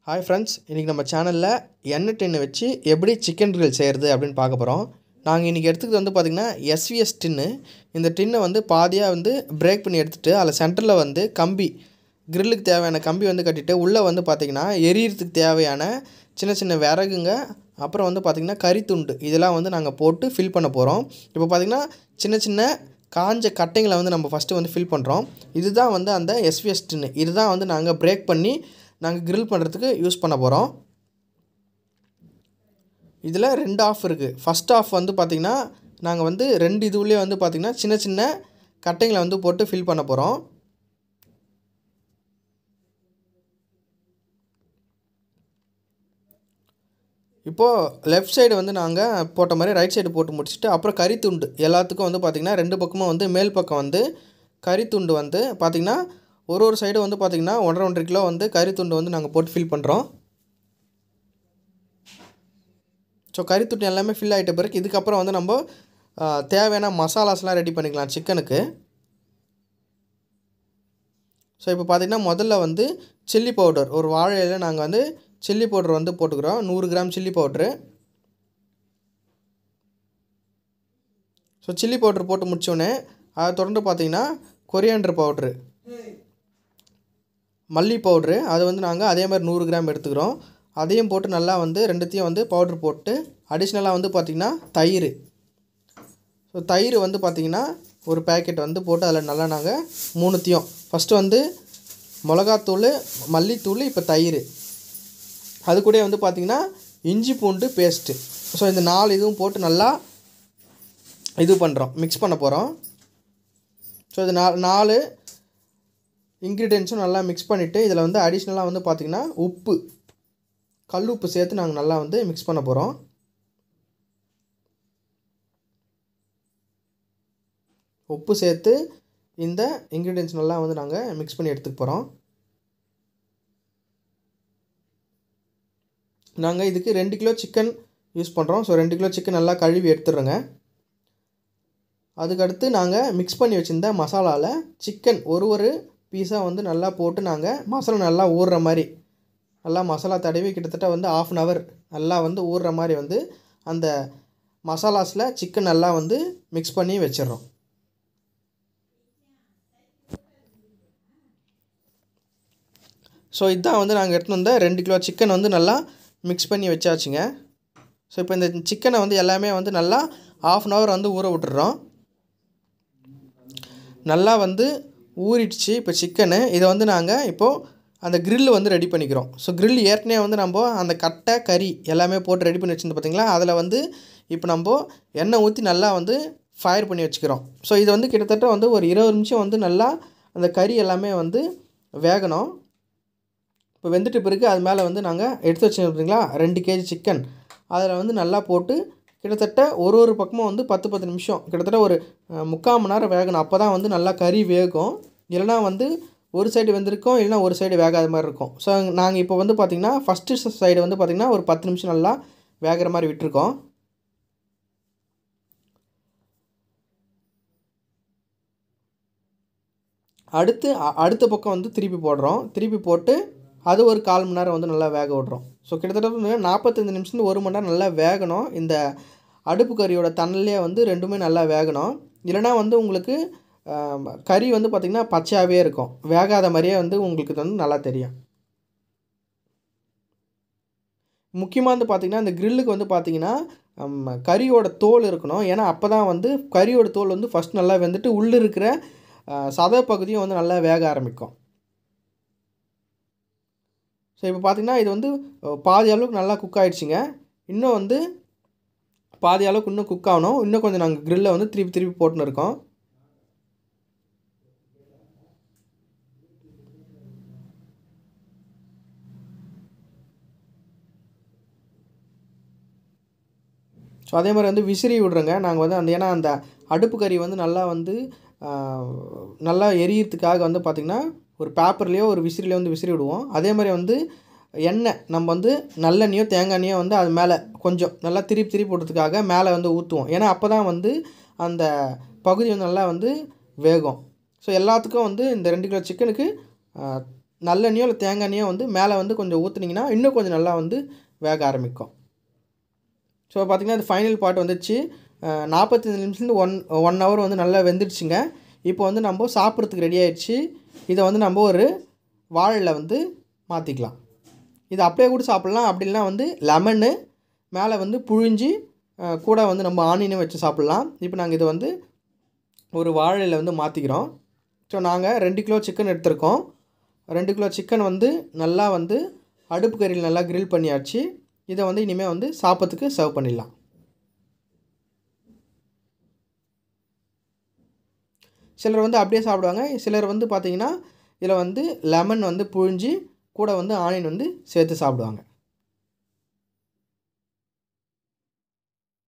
Hi friends, இன்றைக்கி நம்ம சேனலில் எண்ணெய் டின்னு வச்சு எப்படி சிக்கன் கிரில் செய்கிறது அப்படின்னு பார்க்க போகிறோம். நாங்கள் இன்றைக்கி எடுத்துக்கிட்டு வந்து பார்த்திங்கன்னா எஸ்விஎஸ் டின்னு. இந்த டின்னை வந்து பாதியாக வந்து பிரேக் பண்ணி எடுத்துகிட்டு அதில் சென்டரில் வந்து கம்பி, கிரில்லுக்கு தேவையான கம்பி வந்து கட்டிட்டு உள்ளே வந்து பார்த்திங்கன்னா எரியறதுக்கு தேவையான சின்ன சின்ன விறகுங்க, அப்புறம் வந்து பார்த்திங்கன்னா கறித்துண்டு இதெல்லாம் வந்து நாங்கள் போட்டு ஃபில் பண்ண போகிறோம். இப்போ பார்த்திங்கன்னா சின்ன சின்ன காஞ்ச கட்டைங்களை வந்து நம்ம ஃபஸ்ட்டு வந்து ஃபில் பண்ணுறோம். இதுதான் வந்து அந்த எஸ்விஎஸ் டின்னு. இதுதான் வந்து நாங்கள் பிரேக் பண்ணி நாங்கள் கிரில் பண்ணுறதுக்கு யூஸ் பண்ண போகிறோம். இதில் 2 ஆஃப் இருக்குது. ஃபஸ்ட் ஆஃப் வந்து பார்த்திங்கன்னா நாங்கள் வந்து 2 இதுவுலேயே வந்து பார்த்திங்கன்னா சின்ன சின்ன கட்டைங்களை வந்து போட்டு ஃபில் பண்ண போகிறோம். இப்போது லெஃப்ட் சைடு வந்து நாங்கள் போட்ட மாதிரி ரைட் சைடு போட்டு முடிச்சுட்டு அப்புறம் கறித்துண்டு எல்லாத்துக்கும் வந்து பார்த்திங்கன்னா 2 பக்கமும் வந்து மேல் பக்கம் வந்து கறித்துண்டு வந்து பார்த்திங்கன்னா ஒரு சைடு வந்து பார்த்திங்கன்னா 1.5 கிலோ வந்து கறித்துண்டு வந்து நாங்கள் போட்டு ஃபில் பண்ணுறோம். ஸோ கறித்துண்டு எல்லாமே ஃபில் ஆகிட்ட பிறகு இதுக்கப்புறம் வந்து நம்ம தேவையான மசாலாஸ்லாம் ரெடி பண்ணிக்கலாம் சிக்கனுக்கு. ஸோ இப்போ பார்த்திங்கன்னா முதல்ல வந்து சில்லி பவுடர், ஒரு வாழை இலையில் நாங்கள் வந்து சில்லி பவுடர் வந்து போட்டுக்கிறோம். 100 gram chilli powder. So chilli powder போட்டு முடித்தோடனே அதை தொடர்ந்து பார்த்திங்கன்னா கொரியாண்டர் பவுட்ரு, மல்லி பவுட்ரு, அது வந்து நாங்கள் அதே மாதிரி 100 கிராம் எடுத்துக்கிறோம். அதையும் போட்டு நல்லா வந்து ரெண்டுத்தையும் வந்து பவுட்ரு போட்டு அடிஷ்னலாக வந்து பார்த்திங்கன்னா தயிர். ஸோ தயிர் வந்து பார்த்திங்கன்னா ஒரு பேக்கெட் வந்து போட்டு அதில் நல்லா நாங்கள் மூணுத்தையும் ஃபஸ்ட்டு வந்து மிளகாத்தூள், மல்லித்தூள், இப்போ தயிர், அது கூட வந்து பார்த்திங்கன்னா இஞ்சி பூண்டு பேஸ்ட்டு. ஸோ இந்த 4 இதுவும் போட்டு நல்லா இது பண்ணுறோம், மிக்ஸ் பண்ண போகிறோம். ஸோ இது 4 இன்க்ரீடியன்ஸும் நல்லா மிக்ஸ் பண்ணிவிட்டு இதில் வந்து அடிஷ்னலாக வந்து பார்த்திங்கன்னா உப்பு, கல் உப்பு சேர்த்து நாங்கள் நல்லா வந்து மிக்ஸ் பண்ண போகிறோம். உப்பு சேர்த்து இந்த இன்க்ரீடியன்ஸ் நல்லா வந்து நாங்கள் மிக்ஸ் பண்ணி எடுத்துக்க போகிறோம். நாங்கள் இதுக்கு 2 கிலோ சிக்கன் யூஸ் பண்ணுறோம். ஸோ 2 கிலோ சிக்கன் நல்லா கழுவி எடுத்துடுறோங்க. அதுக்கடுத்து நாங்கள் மிக்ஸ் பண்ணி வச்சுருந்த மசாலாவில் சிக்கன் ஒரு பீஸாக வந்து நல்லா போட்டு நாங்கள் மசாலா நல்லா ஊறுற மாதிரி நல்லா மசாலா தடவி கிட்டத்தட்ட வந்து 1/2 hour நல்லா வந்து ஊறுற மாதிரி வந்து அந்த மசாலாஸில் சிக்கன் நல்லா வந்து மிக்ஸ் பண்ணி வச்சிடுறோம். ஸோ இதுதான் வந்து நாங்கள் எடுத்துன்னு வந்த 2 கிலோ சிக்கன் வந்து நல்லா மிக்ஸ் பண்ணி வச்சாச்சுங்க. ஸோ இப்போ இந்த சிக்கனை வந்து எல்லாமே வந்து நல்லா 1/2 hour வந்து ஊற விட்டுறோம். நல்லா வந்து ஊறிடுச்சு இப்போ சிக்கனு. இதை வந்து நாங்கள் இப்போது அந்த கிரில் வந்து ரெடி பண்ணிக்கிறோம். ஸோ கிரில் ஏற்கனவே வந்து நம்ம அந்த கட்டை கறி எல்லாமே போட்டு ரெடி பண்ணி வச்சுருந்து பார்த்திங்களா, அதில் வந்து இப்போ நம்ம எண்ணெய் ஊற்றி நல்லா வந்து ஃபயர் பண்ணி வச்சுக்கிறோம். ஸோ இது வந்து கிட்டத்தட்ட வந்து ஒரு 20 நிமிஷம் வந்து நல்லா அந்த கறி எல்லாமே வந்து வேகணும். இப்போ வெந்துட்டு பிறகு அது மேலே வந்து நாங்கள் எடுத்து வச்சுருந்தோம் பார்த்திங்களா 2 kg சிக்கன், அதில் வந்து நல்லா போட்டு கிட்டத்தட்ட ஒரு பக்கமும் வந்து 10 நிமிஷம் கிட்டத்தட்ட ஒரு 3/4 மணி நேரம் வேகணும். அப்போ தான் வந்து நல்லா கறி வேகும். இல்லைனா வந்து ஒரு சைடு வெந்திருக்கும், இல்லைனா ஒரு சைடு வேகாத மாதிரி இருக்கும். ஸோ நாங்கள் இப்போ வந்து பார்த்திங்கன்னா ஃபஸ்ட்டு சைடு வந்து பார்த்திங்கன்னா ஒரு 10 நிமிஷம் நல்லா வேகிற மாதிரி விட்டுருக்கோம். அடுத்த பக்கம் வந்து திருப்பி போடுறோம். திருப்பி போட்டு அது ஒரு 1/4 மணி நேரம் வந்து நல்லா வேக விட்றோம். ஸோ கிட்டத்தட்ட வந்து 45 நிமிஷம் 1 மணி நேரம் நல்லா வேகணும். இந்த அடுப்பு கறியோட தண்ணிலே வந்து ரெண்டுமே நல்லா வேகணும். இல்லைனா வந்து உங்களுக்கு கறி வந்து பார்த்திங்கன்னா பச்சையாகவே இருக்கும், வேகாத மாதிரியே வந்து உங்களுக்கு வந்து நல்லா தெரியும். முக்கியமாக வந்து பார்த்திங்கன்னா இந்த கிரில்லுக்கு வந்து பார்த்திங்கன்னா கறியோட தோல் இருக்கணும். ஏன்னா அப்போ தான் வந்து கறியோட தோல் வந்து ஃபஸ்ட் நல்லா வெந்துட்டு உள்ளே இருக்கிற சதை பகுதியும் வந்து நல்லா வேக ஆரம்பிக்கும். ஸோ இப்போ பார்த்திங்கன்னா இது வந்து பாதி அளவுக்கு நல்லா குக் ஆகிடுச்சிங்க. இன்னும் வந்து பாதி அளவுக்கு இன்னும் குக் ஆகணும். இன்னும் கொஞ்சம் நாங்கள் கிரில்லை வந்து திருப்பி போட்டுன்னு இருக்கோம். ஸோ அதே மாதிரி வந்து விசிறி விட்றோங்க. நாங்கள் வந்து அந்த ஏன்னா அந்த அடுப்பு கறி வந்து நல்லா வந்து நல்லா எரியறதுக்காக வந்து பார்த்திங்கன்னா ஒரு பேப்பர்லேயோ ஒரு விசிறிலையோ வந்து விசிறி விடுவோம். அதே மாதிரி வந்து எண்ணெய் நம்ம வந்து நல்லெண்ணெயோ தேங்காய் எண்ணெயோ வந்து அது மேலே கொஞ்சம் நல்லா திருப்பி போடுறதுக்காக மேலே வந்து ஊற்றுவோம். ஏன்னா அப்போ தான் வந்து அந்த பகுதி வந்து நல்லா வந்து வேகும். ஸோ எல்லாத்துக்கும் வந்து இந்த 2 கிலோ சிக்கனுக்கு நல்லெண்ணெயோ இல்லை தேங்காய் எண்ணெயோ வந்து மேலே வந்து கொஞ்சம் ஊற்றுனீங்கன்னா இன்னும் கொஞ்சம் நல்லா வந்து வேக ஆரம்பிக்கும். ஸோ பார்த்திங்கன்னா அது ஃபைனல் பார்ட் வந்துடுச்சு. 45 நிமிஷத்துலேருந்து 1 ஹவர் வந்து நல்லா வெந்துடுச்சுங்க. இப்போ வந்து நம்ம சாப்பிட்றதுக்கு ரெடி ஆகிடுச்சு. இதை வந்து நம்ம ஒரு வாழையில் வந்து மாற்றிக்கலாம். இதை அப்படியே கூட சாப்பிட்லாம். அப்படி இல்லைனா வந்து லெமனு மேலே வந்து புழிஞ்சு கூட வந்து நம்ம ஆனியனும் வச்சு சாப்பிட்லாம். இப்போ நாங்கள் இதை வந்து ஒரு வாழையில் வந்து மாற்றிக்கிறோம். ஸோ நாங்கள் 2 கிலோ சிக்கன் எடுத்திருக்கோம். 2 கிலோ சிக்கன் வந்து நல்லா வந்து அடுப்பு கறியில் நல்லா கிரில் பண்ணியாச்சு. இதை வந்து இனிமேல் வந்து சாப்பிட்றதுக்கு சர்வ் பண்ணிடலாம். சிலர் வந்து அப்படியே சாப்பிடுவாங்க. சிலர் வந்து பார்த்திங்கன்னா இதில் வந்து லெமன் வந்து புழிஞ்சு கூட வந்து ஆனியன் வந்து சேர்த்து சாப்பிடுவாங்க.